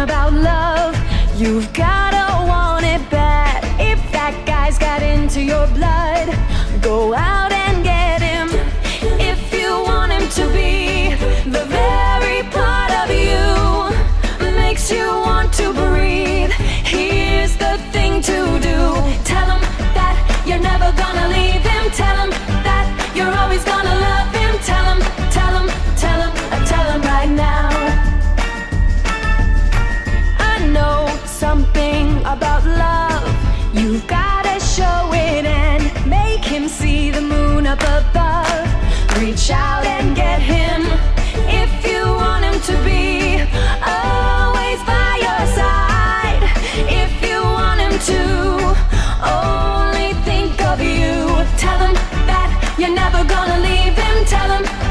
about love, you've gotta want it bad. If that guy's got into your blood, go out and get him. If you want him to be the very part of you makes you want to breathe, here's the thing to do. Tell him that you're never gonna leave him. Tell him that you're always gonna love him. Tell him, tell him, tell him, tell him right now. I know something about love, you've gotta show it and make him see the moon up above. Reach out and get him if you want him to be always by your side. If you want him to only think of you, tell him that you're never gonna leave him. Tell him